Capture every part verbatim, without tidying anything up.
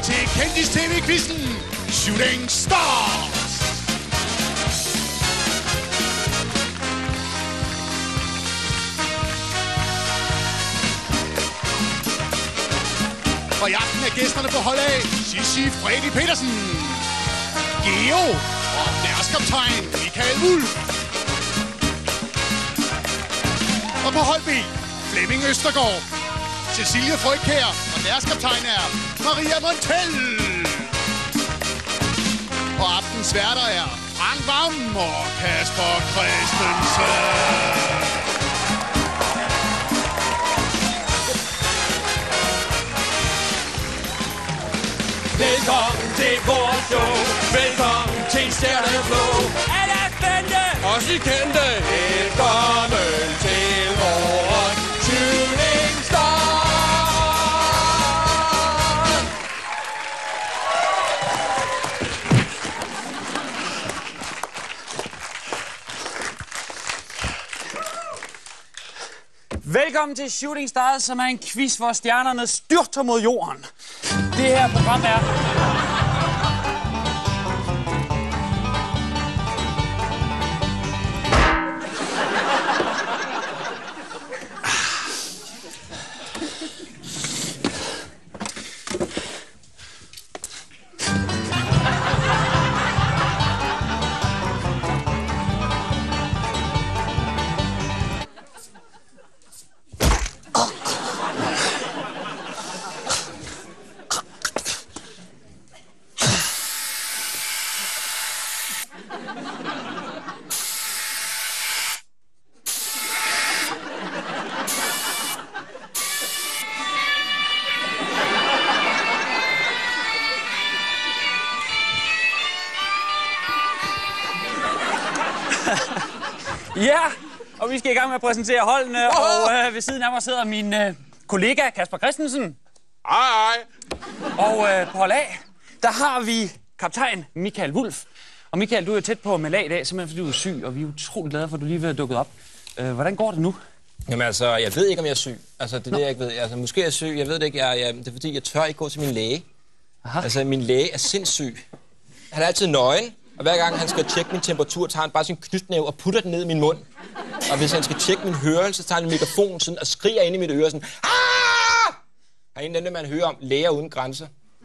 til Kendis-T V-quizzen Shooting Stars. Og i aften er gæsterne på hold A Sissi Freddy Petersen, Geo og værtskaptajn Michael Wulff. Og på hold B Flemming Østergaard, Cecilie Frøkjær og værtskaptajn er Maria Montel. Og aftens værter er Frank Vam og Kasper Christensen. Velkommen til vores show. Velkommen til Stjerneflow. Alle er spændte. Også I kendte. Velkommen til vores Shooting Stars. Velkommen til Shooting Stars, som er en quiz, hvor stjernerne styrter mod jorden. Det her program er... Ja, og vi skal i gang med at præsentere holdene, og øh, ved siden af mig sidder min øh, kollega Kasper Christensen. Hej, hej. Og øh, på hold A, der har vi kaptajn Michael Wulff. Og Michael, du er jo tæt på med lag i dag, simpelthen fordi du er syg, og vi er utrolig glade for, at du lige er dukket op. Øh, hvordan går det nu? Jamen altså, jeg ved ikke, om jeg er syg. Altså, det er Nå. det, jeg ikke ved. Altså, måske er jeg syg, jeg ved det ikke. Jeg, jeg, det er fordi, jeg tør ikke gå til min læge. Aha. Altså, min læge er sindssyg. Han er altid nøgen, og hver gang han skal tjekke min temperatur, tager han bare sin knytnæve og putter den ned i min mund. Og hvis han skal tjekke min hørelse, så tager han en mikrofon sådan, og skriger ind i mit øre sådan, Aah! Og en af dem, man hører om, læger uden grænser.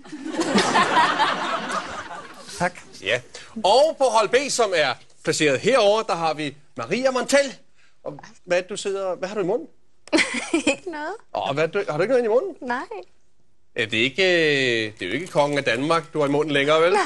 Tak. Ja. Og på hold B, som er placeret herover, der har vi Maria Montel. Og hvad du sidder, hvad har du i munden? Ikke noget. Åh, hvad du, har du ikke noget i munden? Nej. Ja, det er ikke, det er jo ikke kongen af Danmark, du har i munden længere, vel?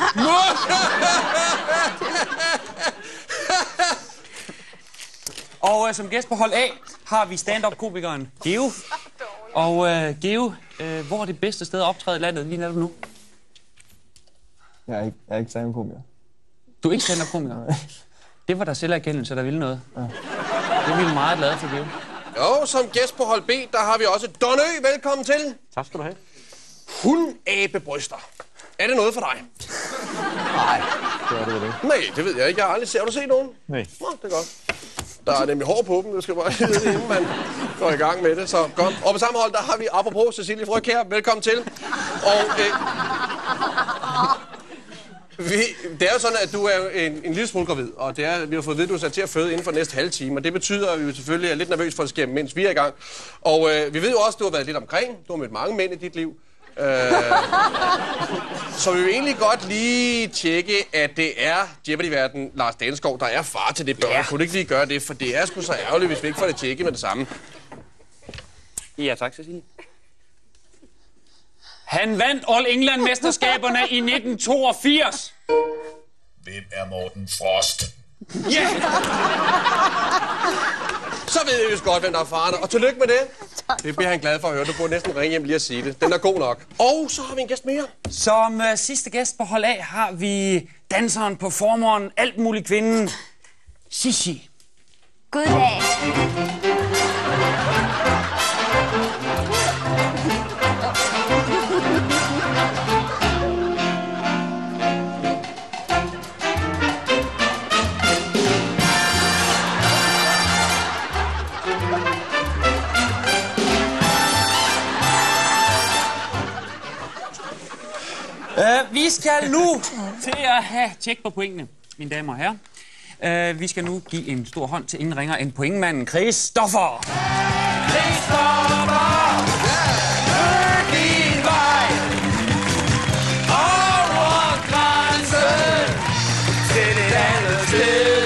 Og øh, som gæst på hold A har vi stand-up-komikeren Geo. Og øh, Geo, øh, hvor er det bedste sted at optræde i landet lige netop nu? Jeg er ikke, jeg er ikke stand-up-komiker. Du er ikke stand-up-komiker? Det var der selverkendelse, der ville noget. Ja. Det er vi meget glade for, Geo. Og som gæst på hold B, der har vi også Don Ø. Velkommen til. Tak skal du have. Hundabebryster. Er det noget for dig? Nej, det er det vel ikke. Nej, det ved jeg ikke. Jeg har aldrig set. Har du set nogen? Nej. Nå, det er godt. Der er nemlig hår på dem, det skal bare vide, inden man går i gang med det. Så godt. Og på samme hold, der har vi apropos Cecilie Frøkjær. Velkommen til. Og øh, vi, det er jo sådan, at du er en, en lille smule gravid, og det er, vi har fået at vide, at du er sat til at føde inden for næste halve time. Og det betyder, at vi selvfølgelig er lidt nervøs for at ske, mens vi er i gang. Og øh, vi ved jo også, at du har været lidt omkring. Du har mødt mange mænd i dit liv. Øh, så vi vil egentlig godt lige tjekke, at det er Jeopardy-værten Lars Daneskov, der er far til det børn. Ja. Kunne du ikke lige gøre det, for det er sgu så ærgerligt, hvis vi ikke får det tjekket med det samme. Ja, tak, Cecilie. Han vandt All England-mesterskaberne i nitten toogfirs. Hvem er Morten Frost? Ja! Yeah! Så ved vi jo godt, hvem der er faren. Og tillykke med det. Det bliver han glad for at høre. Du burde næsten ringe hjem lige at sige det. Den er god nok. Og så har vi en gæst mere. Som uh, sidste gæst på hold A har vi danseren, performeren, alt muligt kvinden, Sissi. Goddag. Uh, vi skal nu til at have tjek på pointene, mine damer og herrer. Uh, vi skal nu give en stor hånd til ingen ringer end pointmanden Christoffer. Christoffer! Hør din vej over grænsen til et andet sted.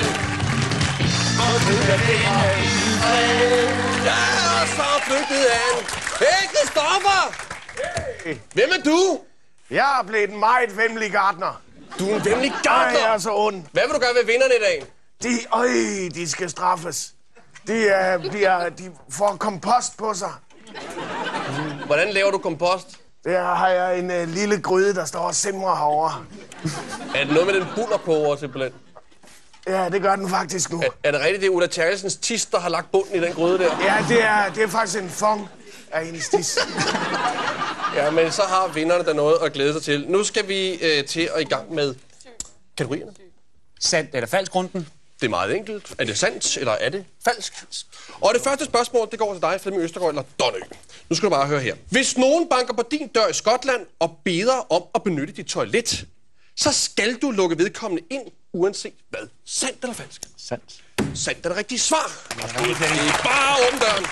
Og du kan finde din fred. Ja, og så flygtede han. Hey, Christoffer! Hey. Hvem er du? Jeg er blevet en meget venlig gartner. Du er en venlig Ej, gartner. jeg er så ond. Hvad vil du gøre ved vinderne i dag? De, øj, de skal straffes. De, uh, de, er, de får kompost på sig. Hvordan laver du kompost? Der har jeg en uh, lille gryde, der står og simrer herovre. Er det noget med den bullerkoger simpelthen? Ja, det gør den faktisk nu. Er, er det rigtigt, det er Ulla Terkelsens tis, der har lagt bunden i den gryde der? Ja, det er, det er faktisk en fong af hendes tis. Ja, men så har vinderne der noget at glæde sig til. Nu skal vi øh, til at i gang med kategorierne. Sandt eller falsk runden? Det er meget enkelt. Er det sandt, eller er det falsk? Og det første spørgsmål, det går til dig, Flemming Østergaard eller Donø. Nu skal du bare høre her. Hvis nogen banker på din dør i Skotland og beder om at benytte dit toilet, så skal du lukke vedkommende ind, uanset hvad. Sandt eller falsk? Sandt. Sandt er det rigtige svar. Det er bare åbne døren.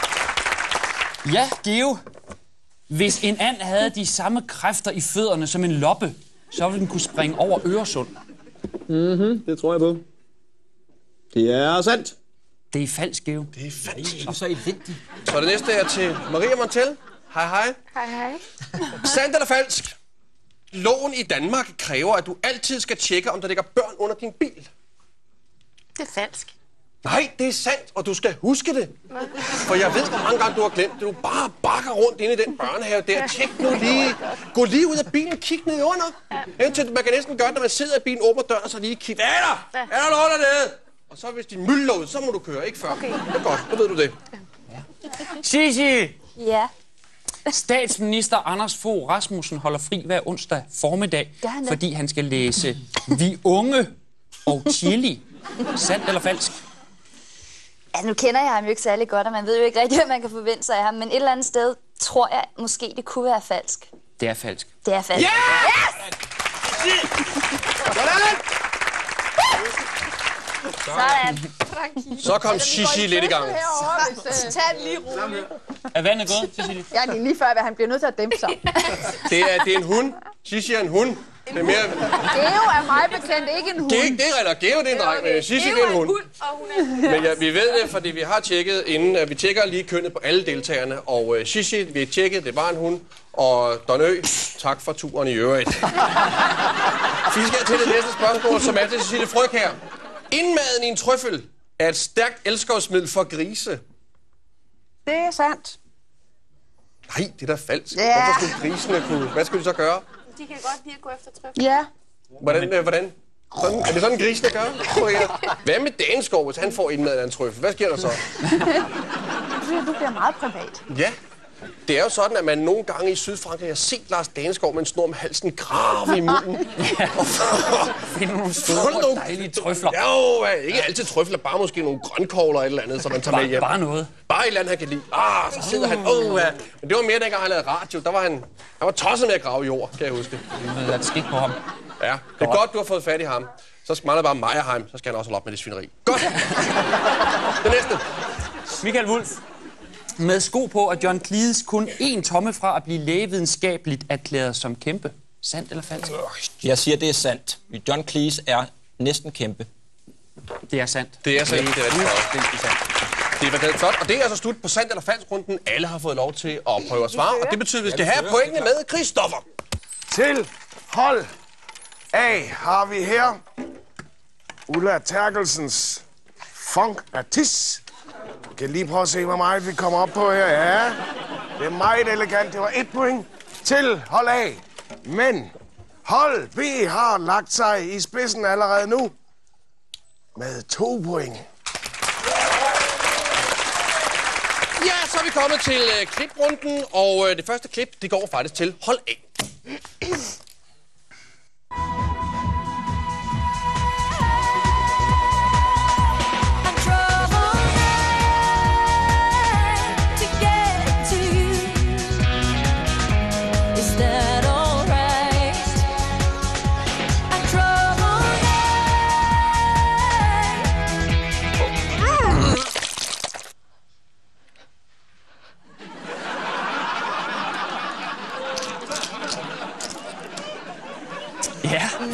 Ja, Geo. Hvis en and havde de samme kræfter i fødderne som en loppe, så ville den kunne springe over Øresund. Mhm, det tror jeg på. Det er sandt. Det er falsk, Geo. Det er falsk. Det er så elendigt. Så det næste er til Maria Montel. Hej, hej. Hej, hej. Sandt eller falsk? Loven i Danmark kræver, at du altid skal tjekke, om der ligger børn under din bil. Det er falsk. Nej, det er sandt, og du skal huske det. For jeg ved, hvor mange gange du har glemt det. Du bare bakker rundt inde i den børnehave der. Tjek nu lige. Gå lige ud af bilen, kig ned under. Indtil man kan næsten gøre det, når man sidder i bilen, åbner døren, og så lige kig. Hvad er der? Er der noget dernede? Og så hvis din mølle ud, så må du køre, ikke før. Okay. Det er godt, så ved du det. Gigi! Ja. Statsminister Anders Fogh Rasmussen holder fri hver onsdag formiddag, Gør han det? fordi han skal læse Vi Unge og Chili. Sandt eller falsk? Ja, nu kender jeg ham jo ikke særlig godt, og man ved jo ikke rigtig, hvad man kan forvente sig af ham. Men et eller andet sted tror jeg måske, det kunne være falsk. Det er falsk. Det er falsk. Ja! Sådan! Sådan. Så kom Shishi lidt i gang. Tag den lige roligt. Er vandet gået, Cecilie? Jeg er lige før, at han bliver nødt til at dæmpe sig. Det er, det er en hund. Shishi er en hund. Det er mere... Geo er mig bekendt ikke en hund. Det er ikke det, Rilla. Geo, det er en dreng, men Shishi, det er en hund. Og hun er en hund. Men ja, vi ved det, fordi vi har tjekket inden, at vi tjekker lige kønnet på alle deltagerne. Og uh, Shishi, vi har tjekket, det var en hund. Og Donø, tak for turen i øvrigt. Vi skal til det næste spørgsmål, som er til Cecilie Frøkjær. Indmaden i en trøffel er et stærkt elskovsmiddel for grise. Det er sandt. Nej, det er da falsk. Ja. Hvorfor skulle grisene kunne... Hvad skulle de så gøre? De kan godt lide at gå efter trøfler. Ja. Hvordan? Øh, hvordan? Sådan, er det sådan, grisene gør? Hvad med Daneskov, hvis han får indmaden af en trøffel? Hvad sker der så? Du bliver meget privat. Ja. Det er jo sådan, at man nogle gange i Sydfrankrig har set Lars Daneskov med en snor om halsen grave i munden. Ja. Finde nogle store, dejlige trøfler. Jo, ikke altid trøfler, bare måske nogle grønkogler eller et eller andet, som man tager med hjem. Bare noget. Bare et eller andet, han kan lide. Ah, så sidder han. Oh, ja. Men det var mere, dengang han lavede radio. Der var han, han var tosset med at grave jord, kan jeg huske. Det er et skik på ham. Ja, det er godt, du har fået fat i ham. Så mangler bare Meyerheim, så skal han også holde op med det svineri. Godt! Det næste. Michael Wulff. Med sko på, at John Cleese kun én tomme fra at blive lægevidenskabeligt erklæret som kæmpe. Sandt eller falsk? Jeg siger, det er sandt. John Cleese er næsten kæmpe. Det er sandt. Det er sandt. Det er rigtig godt. Det var flot. Og det er altså slut på sandt eller falsk runden. Alle har fået lov til at prøve at svare. Og det betyder, at vi skal have pointene med Christoffer. Til hold A har vi her Ulla Terkelsens funk af tis. Vi kan lige prøve at se, hvor meget vi kommer op på her. Ja, det er meget elegant. Det var et point til hold A. Men hold B har lagt sig i spidsen allerede nu med to point. Ja, så er vi kommet til øh, kliprunden, og øh, det første klip, det går faktisk til hold A.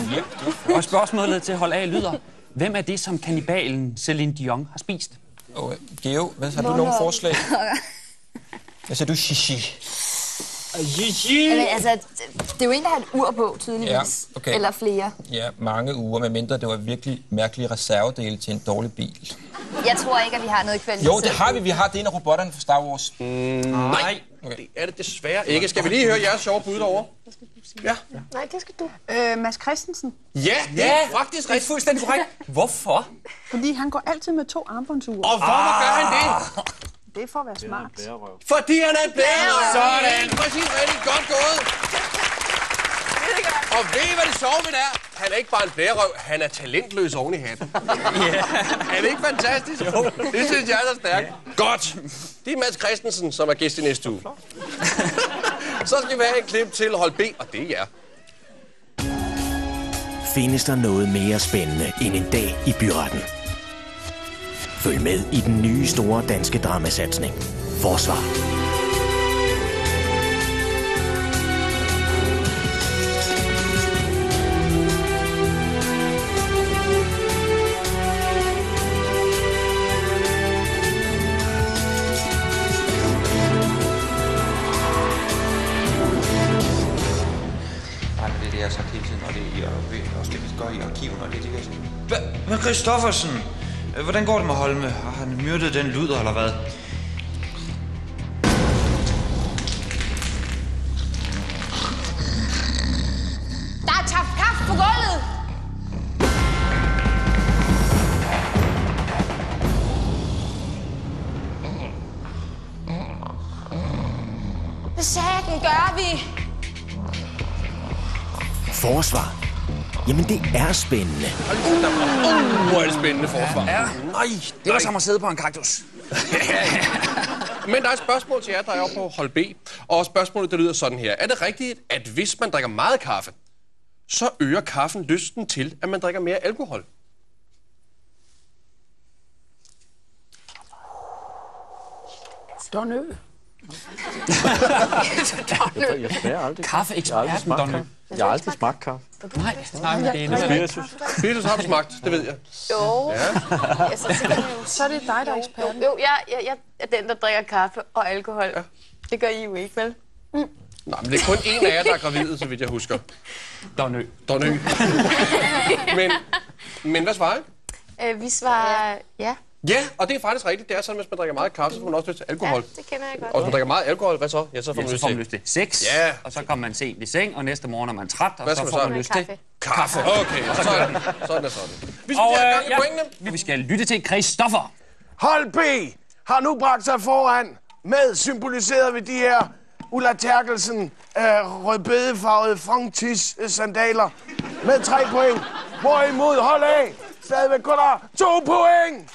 Og spørgsmålet til hold af lyder. Hvem er det, som kannibalen Celine Dion har spist? Oh, Geo, hvad har du nogle forslag? Hvad siger du, Shishi? Jamen, altså, det er jo en, der har et ur på, tydeligvis. Ja, okay. Eller flere. Ja, mange uger, medmindre det var virkelig mærkelige reservedele til en dårlig bil. Jeg tror ikke, at vi har noget kvalitet. Jo, det har vi. Vi har det en af robotterne fra Star Wars. Mm, nej, okay. Det er det desværre ikke. Skal vi lige høre jeres sjove bud derovre? Ja. Nej, det skal du. Øh, Mads Christensen. Ja, det er ja, faktisk rigtig fuldstændig korrekt. Hvorfor? Fordi han går altid med to armbåndsure. Og hvorfor gør han det? Det er for at være smart. Fordi han er en blærerøv. Sådan. Præcis, rigtig godt gået. Og ved I, hvad det sjove ved det er? Han er ikke bare en blærerøv, han er talentløs oven i hatten. Yeah. Er det ikke fantastisk? Jo. Det synes jeg er så stærkt. Godt. Det er Mads Christensen, som er gæst i næste uge. Så skal vi have en klip til hold B, og det er jer. Findes der noget mere spændende end en dag i byretten? Følg med i den nye store danske dramasatsning. Forsvar. Det er sagt hele tiden, og det er også det, vi gør i arkiven, og det er det, Hvad? Men Christoffersen, hvordan går det med Holme? Har han myrdet den luder, eller hvad? Der er tabt kaffe på gulvet! Hvad satan gør vi? Forsvar. Jamen, det er spændende. Uh, hvor er det spændende forsvar. Ja, ja. Nej, det var som at sidde på en kaktus. Men der er et spørgsmål til jer, der er oppe på hold B. Og spørgsmålet, der lyder sådan her. Er det rigtigt, at hvis man drikker meget kaffe, så øger kaffen lysten til, at man drikker mere alkohol? Donø. Jeg smager aldrig. Kaffeeksperten, Donø. Jeg har aldrig smagt kaffe. Nej, nej, men det er Spiritus. Spiritus har du smagt, det ved jeg. Jo. Ja. Ja, så, så er det dig, der er eksperten. Jo, jeg, jeg, jeg er den, der drikker kaffe og alkohol. Ja. Det gør I jo ikke, vel? Mm. Nej, men det er kun en af jer, der er gravid, så vidt jeg husker. Donø. Donø. men, men hvad svarer I? Øh, vi svarer ja. Ja, og det er faktisk rigtigt. Det er sådan, hvis man drikker meget kaffe, så får man også lyst til alkohol. Ja, det kender jeg godt. Og hvis man drikker meget alkohol, hvad så? Ja, så får man, ja, så får man lyst til sex, ja. Og så kommer man sent i seng, og næste morgen er man træt, og hvad så får man, man lyst kaffe. til kaffe. Okay, og så er det sådan. Er sådan. Vi skal og, have øh, gang i ja, pointene. vi skal lytte til Christoffer. Hold B har nu bragt sig foran med symboliseret ved de her Ulla Terkelsen øh, rødbedefarvede Frank-Tis sandaler med tre point. Hvorimod hold A stadigvæk kun har to point.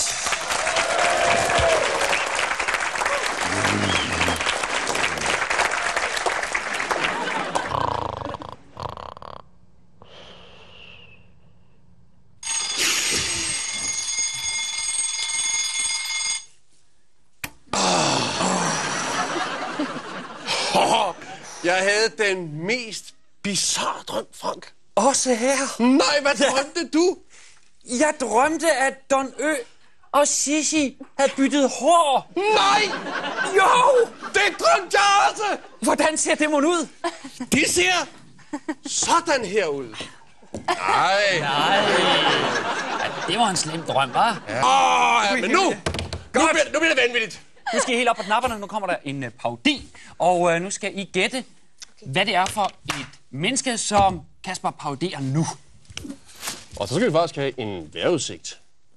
Jeg havde den mest bizarre drøm, Frank. Også her. Nej, hvad drømte du? Jeg drømte, at Don Ø og Sissi havde byttet hår. Nej! Jo! Det drømte jeg også! Hvordan ser det mon ud? Det ser sådan her ud. Nej. Nej. Ja, det var en slem drøm, hva'? Ja. Åh, ja, men nu! Nu bliver, nu bliver det vanvittigt. Nu skal I helt op på knapperne. Nu kommer der en uh, parodi. Og uh, nu skal I gætte, hvad det er for et menneske, som Kasper parodierer nu. Og så skal vi faktisk have en vejrudsigt.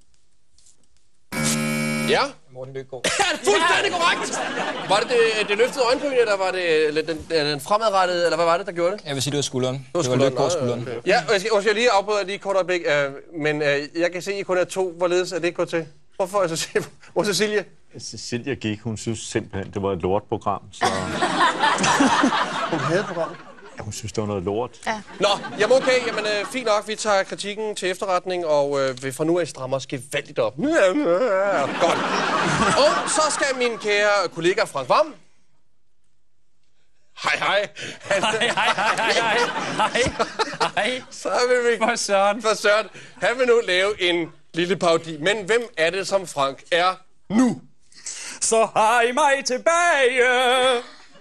Ja? Morten Løkgaard. Ja, det er fuldstændig korrekt! Var det det, det løftede øjenbryn, eller var det den, den fremadrettede, eller hvad var det, der gjorde det? Jeg vil sige, det var skulderen. Det var, det var Løkgaard skulderen. Okay. Ja, og jeg skal, og skal lige afbryde lige et kort øjeblik, uh, men uh, jeg kan se, at I kun er to. Hvorledes er det gået til? Hvorfor er Cecilie? Hvor er Cecilie? Cecilia gik, hun synes simpelthen, det var et lortprogram, så... Hun havde programmet? Ja, hun synes, det var noget lort. Ja. Nå, jamen okay, jamen øh, fint nok, vi tager kritikken til efterretning, og øh, vil fra nu af strammer os gevaldigt op. Godt. Og så skal min kære kollega Frank Vam... Hej, hej. Hej, hej, hej, hej, hej. Nej, så vil vi... For Søren. For Søren. Han vil nu lave en lille parodi. Men hvem er det, som Frank er nu? Så har I mig tilbage. Åh,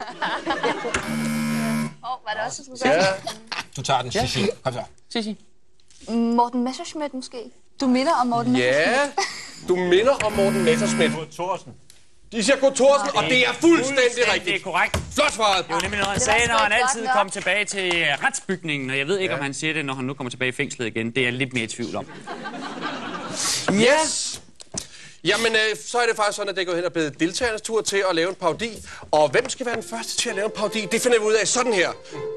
oh, var det også, du skulle Ja. Du tager den, Sissi. Kom så. Sissi. Morten Messerschmidt måske? Du minder om Morten Messerschmidt? Ja, du minder om Morten Messerschmidt. Thorsen. De siger Kurt Thorsen, og det er fuldstændig rigtigt. Det er korrekt. Flot svaret. Det var nemlig noget, han sagde, når han altid kom tilbage til retsbygningen. Og jeg ved ikke, ja. om han siger det, når han nu kommer tilbage i fængslet igen. Det er jeg lidt mere i tvivl om. Yes! Jamen, øh, så er det faktisk sådan, at det er gået hen og blevet deltagernes tur til at lave en parodi. Og hvem skal være den første til at lave en parodi? Det finder vi ud af sådan her.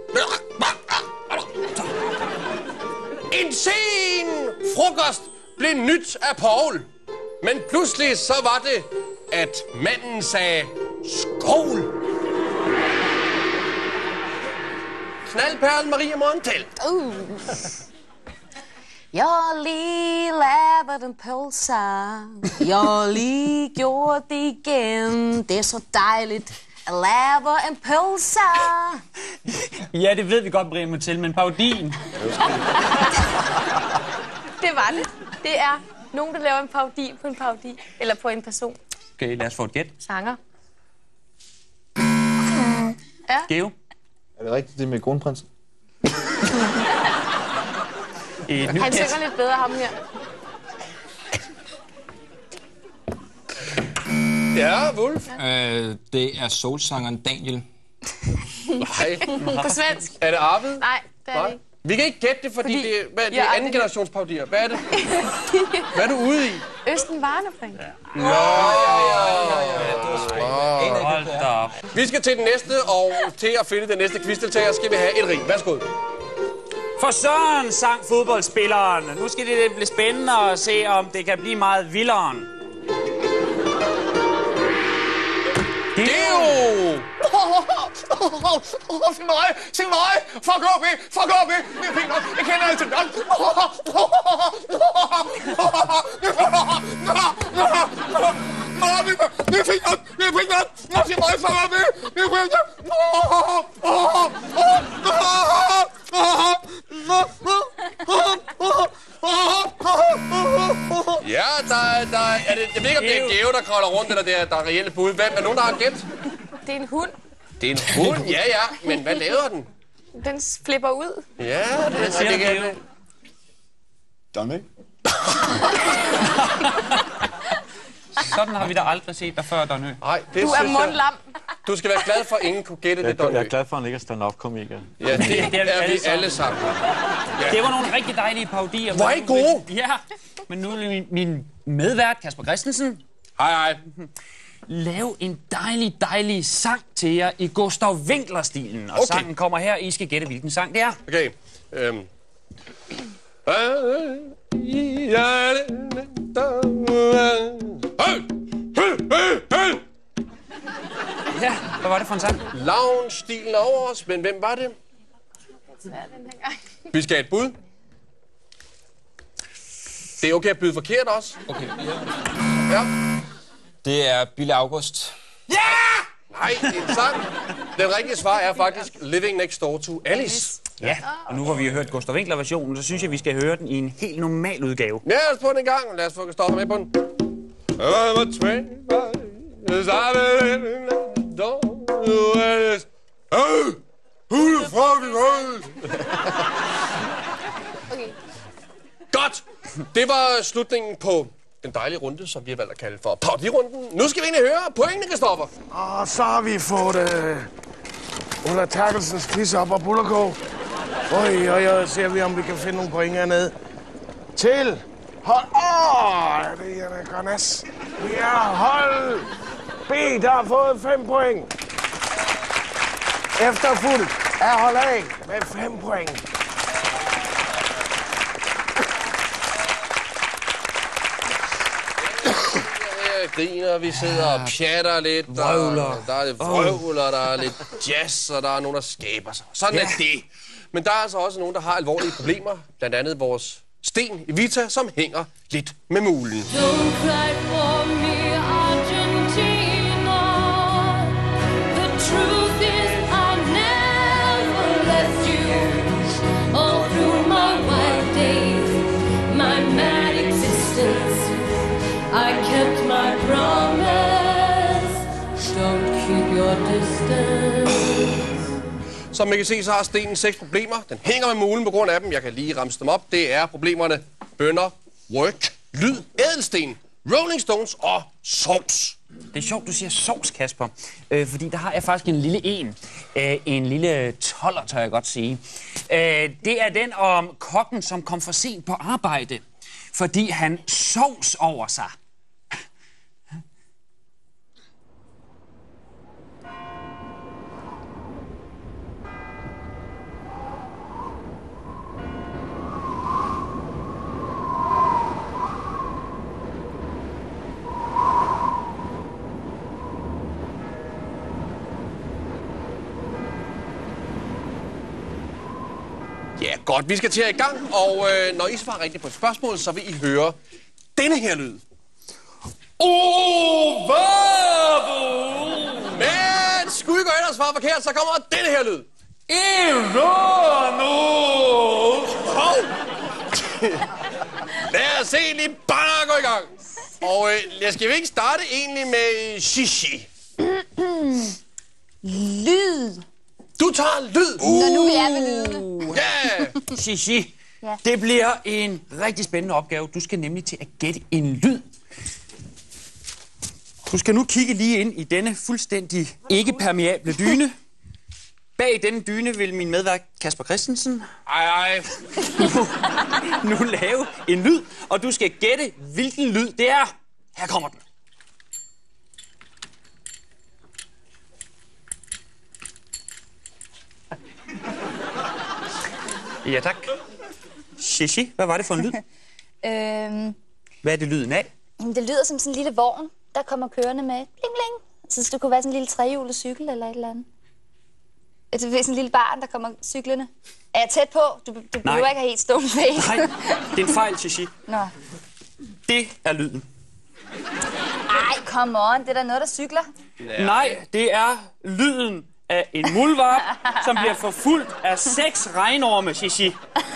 En sen frokost blev nyt af Paul. Men pludselig så var det, at manden sagde skål. Knaldperlen Maria Montel. Uh. Jeg har lige lavet en pølse. Jeg har lige gjort det igen. Det er så dejligt at lave en pølse. Ja, det ved vi godt, Maria Montel, men parodien. Det var det. Det er nogen, der laver en parodi på en parodi. Eller på en person. Okay, lad os få et gæt. Sanger. Ja. Geo. Er det rigtigt, det med kronprinsen? Han synger lidt bedre, ham her. Ja, Wolf. Øh, det er soulsangeren Daniel. Nej. På svensk. Er det Arvid? Nej, det er det ikke. Vi kan ikke gætte det, fordi, fordi det, hvad, det er anden generations parodier. Hvad er det? Hvad er du ude i? Østen Varnefring. Ja. Nå, Hold da op. Vi skal til den næste, og til at finde den næste quizdeltager skal vi have et ring. Værsgo. For Søren sang fodboldspilleren. Nu skal det blive spændende at se, om det kan blive meget vildere. Geo! Se mig! Se mig! Fuck op, eh! Fuck op, eh! Det er fint nok. Jeg kender altid godt. Det er fint nok. Det er fint nok. Nå, se mig! Fuck op, eh! Det er fint nok. Ja, der er, der er, er det, jeg ved ikke, om det er en Geo, der kravler rundt, eller det er, der er reelle bud. Hvem er nogen, der har gæt? Det er en hund. Det er en hund, ja, ja. Men hvad laver den? Den flipper ud. Ja, det er siger det. Geo. Donny? Sådan har vi da aldrig set dig før, Donny. Nej, det Du er synes jeg- mundlam. Du skal være glad for, at ingen kunne gætte det, Jeg, Donny. jeg er glad for, at han ikke er stand-up-komiker. Ja, det, Det er vi er alle vi sammen. alle sammen. Ja. Det var nogle rigtig dejlige parodier. Hvor er I gode? Ja, men nu er min, min medvært, Kasper Christensen, Hej, hej. lave en dejlig, dejlig sang til jer i Gustav Winkler-stilen. Og Okay. sangen kommer her, I skal gætte, hvilken sang det er. Okay. Øhm. Ja, hvad var det for en sang? Lounge-stilen er over os, men hvem var det? Vi skal have et bud. Det er okay at byde forkert også. Okay, ja. Ja. Det er Bille August. Ja! Nej, det er en sang. Den rigtige svar er faktisk Living Next Door to Alice. Ja, og nu hvor vi har hørt Gustav Winkler-versionen, så synes jeg, vi skal høre den i en helt normal udgave. Ja, lad os på den en gang. Lad os få Stoffer med på den. I'm a twenty-five, I'm living next door to Alice. Hey! Who the fuck is Alice? Okay. Godt! Det var slutningen på den dejlige runde, som vi har valgt at kalde for parodirunden. Nu skal vi ind og høre pointene, Kristoffer. Og så har vi fået øh, Ulla Terkelsens quiz op og bullerkog. Oj, oj, oj, ser vi, om vi kan finde nogle point hernede. Til hold... Åh, det er da godt nas. Vi er hold B, der har fået fem point. Efterfulgt er hold A med fem point. Griner, vi sidder og pjatter lidt. Der, der er lidt vrøvl, og der er lidt jazz, og der er nogen, der skaber sig. Sådan ja. er det. Men der er altså også nogen, der har alvorlige problemer. Blandt andet vores Sten Evita, som hænger lidt med mulen. Don't cry for me, Argentina. The truth is I never left you all through your distance. Som man kan se, så har stenen seks problemer. Den hænger med mulen på grund af dem. Jeg kan lige ramse dem op. Det er problemerne bønner, work, lyd, ædelsten, Rolling Stones og sovs. Det er sjovt, du siger sovs, Kasper. Øh, fordi der har jeg faktisk en lille en. Øh, en lille toller, tør jeg godt sige. Øh, det er den om kokken, som kom for sent på arbejde, fordi han sovs over sig. Ja, godt. Vi skal til at i gang, og øh, når I svarer rigtigt på et spørgsmål, så vil I høre denne her lyd. Oh, men skulle I gå ind og svare forkert, så kommer denne her lyd. Lad os se lige bare gå i gang. Og øh, jeg skal vi ikke starte egentlig med shishi? Lyd. Du tager lyd. Uh. Når nu vi er ved lydene. Ja. Yeah. Shishi. Ja. Det bliver en rigtig spændende opgave. Du skal nemlig til at gætte en lyd. Du skal nu kigge lige ind i denne fuldstændig ikke-permeable dyne. Bag denne dyne vil min medvært Kasper Christensen ej, ej. nu, nu lave en lyd, og du skal gætte, hvilken lyd det er. Her kommer den. Ja, tak. Shishi, hvad var det for en lyd? øhm, Hvad er det lyden af? det lyder som sådan en lille vogn, der kommer kørende med bling bling. Så det kunne være sådan en lille trehjulet cykel eller et eller andet. Det er sådan en lille barn, der kommer cyklende. Er jeg tæt på? Du, du behøver ikke have helt stående face. Nej, det er en fejl, Shishi. Nå. Det er lyden. Ej, come on. Det er da noget, der cykler. Ja. Nej, det er lyden af en muldvarp, som bliver forfulgt af seks regnorme, Shishi.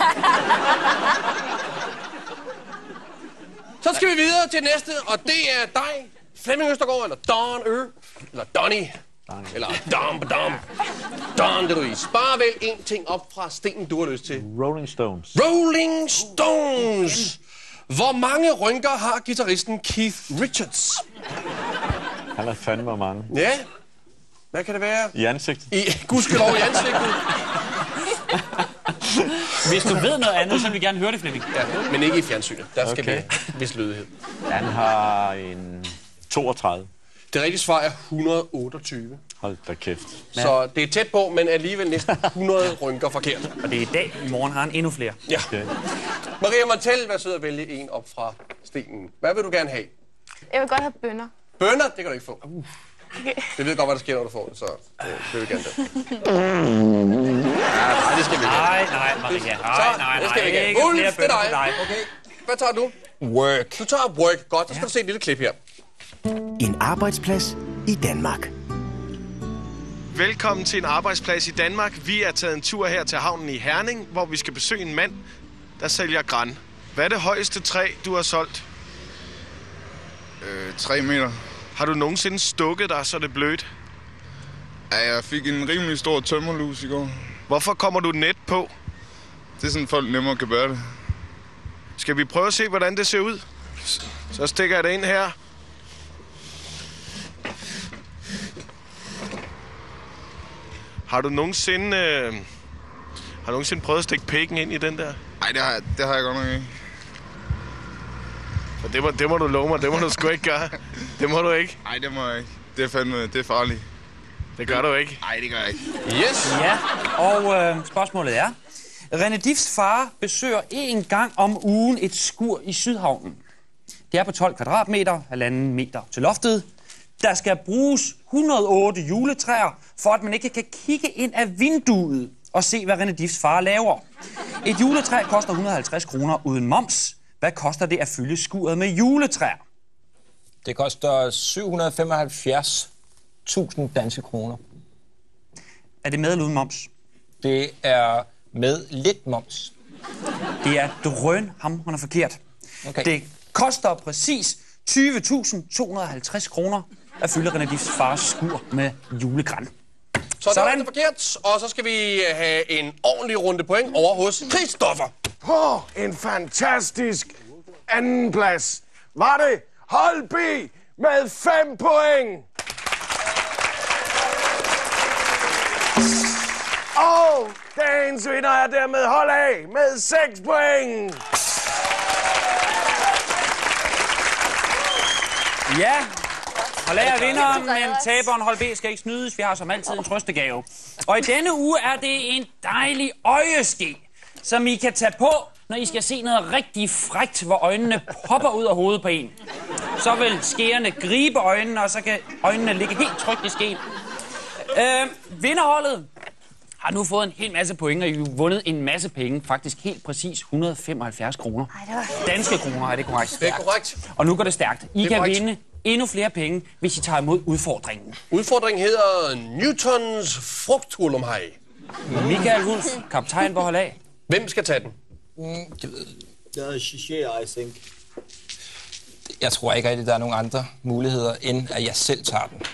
Så skal vi videre til næste, og det er dig, Flemming Østergaard, eller Don Ø, eller Donny, eller Dom Dom. Don de Luis. Bare vælg en ting op fra stenen, du har lyst til. Rolling Stones. Rolling Stones. Hvor mange rynker har guitaristen Keith Richards? Han er fandme mange. Ja. Hvad kan det være? I ansigtet. I gudskelov i ansigtet. Hvis du ved noget andet, så vil vi gerne høre det, Flemming. Ja, men ikke i fjernsynet. Der skal okay. vi vis lydighed. Han har en toogtredive. Det rigtige svar er et hundrede og otteogtyve. Hold da kæft. Så det er tæt på, men alligevel næsten hundrede rynker forkert. Og det er i dag. I morgen har han endnu flere. Ja. Okay. Maria Montel, hvad sød at vælge en op fra stenen. Hvad vil du gerne have? Jeg vil godt have bønner. Bønner? Det kan du ikke få. Uh. Okay. Det ved godt, hvad der sker, når du får det, så det vil vi gerne det. Ja, nej, det skal vi ikke. Nej, nej, Maria. Nej, nej, det skal vi nej. ikke. Ulf, det er dig. Okay. Hvad tager du? Work. Du tager work. Godt, så skal ja. du se et lille klip her. En arbejdsplads i Danmark. Velkommen til en arbejdsplads i Danmark. Vi er taget en tur her til havnen i Herning, hvor vi skal besøge en mand, der sælger gran. Hvad er det højeste træ, du har solgt? Øh, tre meter. Har du nogensinde stukket dig, så det er blødt? Ja, jeg fik en rimelig stor tømmerlus i går. Hvorfor kommer du net på? Det er sådan, folk nemmere kan bære det. Skal vi prøve at se, hvordan det ser ud? Så stikker jeg det ind her. Har du nogensinde, øh, har du nogensinde prøvet at stikke pikken ind i den der? Nej, det har jeg, det har jeg godt nok ikke. For det må, det må du love mig, det må du sgu ikke gøre. Det må du ikke. Nej, det må jeg ikke. Det er fandme, det er farligt. Det gør du ikke. Nej, det gør jeg ikke. Yes! Ja, og øh, spørgsmålet er, René Diffs far besøger en gang om ugen et skur i Sydhavnen. Det er på tolv kvadratmeter, halvanden meter til loftet. Der skal bruges et hundrede og otte juletræer, for at man ikke kan kigge ind af vinduet og se, hvad René Diffs far laver. Et juletræ koster et hundrede og halvtreds kroner uden moms. Hvad koster det at fylde skuret med juletræer? Det koster syv hundrede og femoghalvfjerds tusind danske kroner. Er det med eller uden moms? Det er med lidt moms. Det er drønhamrende forkert. Okay. Det koster præcis tyve tusind to hundrede og halvtreds kroner at fylde René Diffs fars skur med julegran. Så det er det forkert, og så skal vi have en ordentlig runde point over hos Christoffer. På en fantastisk anden plads var det Holby med fem point. Og dagens vinder er dermed Hold af med seks point. Ja, Hold af er vinderen, men taberen Hold B skal ikke snydes. Vi har som altid en trøstegave. Og i denne uge er det en dejlig øjeske, som I kan tage på, når I skal se noget rigtig frækt, hvor øjnene popper ud af hovedet på en. Så vil skærene gribe øjnene, og så kan øjnene ligge helt trygt i skeen. Øh, vinderholdet har nu fået en hel masse point, og I har vundet en masse penge. Faktisk helt præcis et hundrede og femoghalvfjerds kroner. Danske kroner, er det korrekt? Det er korrekt. Og nu går det stærkt. I det kan korrekt. vinde endnu flere penge, hvis I tager imod udfordringen. Udfordringen hedder Newtons frugthulumhej. Michael Wulff, kaptajn på Hold af. Hvem skal tage den? Mm, det ved Det er Chiché, I think. jeg. tror ikke rigtig, der er nogen andre muligheder, end at jeg selv tager den.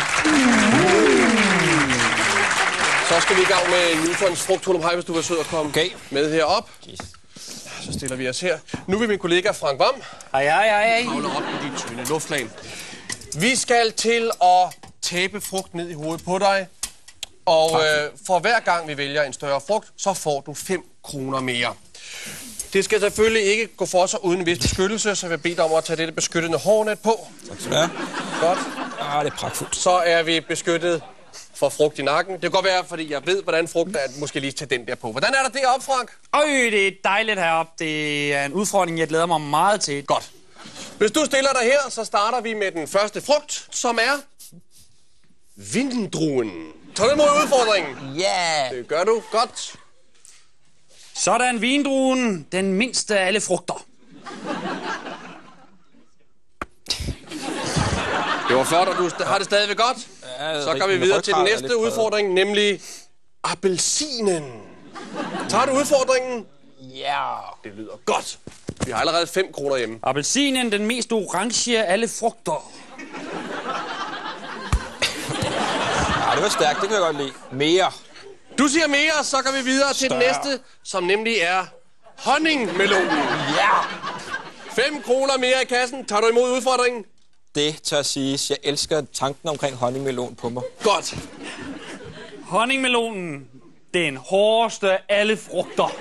Så skal vi i gang med Newtons frugthulumhej, hvis du vil sød at komme okay. med herop. Yes. Så stiller vi os her. Nu vil min kollega Frank Vam Ej, ej, ej. kravle op i dit tynde luftlag. Vi skal til at tabe frugt ned i hovedet på dig. Og øh, for hver gang vi vælger en større frugt, så får du fem kroner mere. Det skal selvfølgelig ikke gå for sig uden en vis beskyttelse, så jeg vil bede dig om at tage dette beskyttende hårnet på. Tak skal du have. Godt. Ah, det er pragtfuldt. Så er vi beskyttet for frugt i nakken. Det kan godt være, fordi jeg ved, hvordan frugt er, at måske lige tage den der på. Hvordan er der deroppe, Frank? Øj, det er dejligt heroppe. Det er en udfordring, jeg glæder mig meget til. Godt. Hvis du stiller dig her, så starter vi med den første frugt, som er vindruen. Tag du imod udfordringen? Ja! Yeah. Det gør du godt. Sådan, vindruen, den mindste af alle frugter. Det var flot, og du har det stadigvæk godt. Ja, så går vi videre til den næste udfordring, nemlig appelsinen. Tager du udfordringen? Ja. Det lyder godt. Vi har allerede fem kroner hjemme. Appelsinen, den mest orange af alle frugter. Ja, det var stærkt, det kan jeg godt lide. Mere. Du siger mere, så går vi videre til den næste, som nemlig er honningmelonen. Ja! Fem kroner mere i kassen. Tager du imod udfordringen? Det tør siges. Jeg elsker tanken omkring honningmelon på mig. Godt. Honningmelonen, den hårdeste af alle frugter.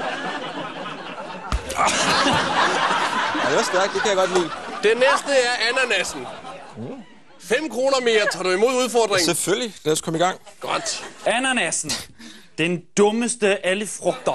Ja, det var stærkt, det kan jeg godt lide. Den næste er ananasen. Mm. Fem kroner mere. Tager du imod udfordringen? Selvfølgelig. Lad os komme i gang. Godt. Ananasen, den dummeste af alle frugter.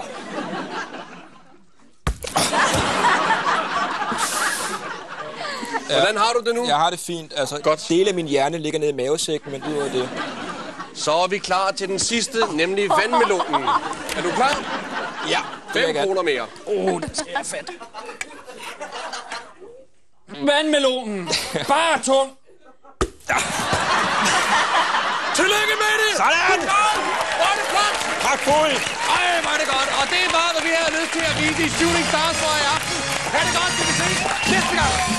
Ja. Hvordan har du det nu? Jeg har det fint. Altså, godt. Dele af min hjerne ligger nede i mavesækken, men ud af det. Så er vi klar til den sidste, nemlig vandmelonen. Er du klar? Ja. Fem kroner mere. Åh, oh, det skal jeg fat. Vandmelonen, bare tung. Ja. Tillykke med det! Sådan! Hvor er det flot! Tak for det! Ej, hvor er det godt. Og det er bare, hvad vi har lyst til at vise i Shooting Stars for i aften. Ha' det godt, vi kan ses næste gang.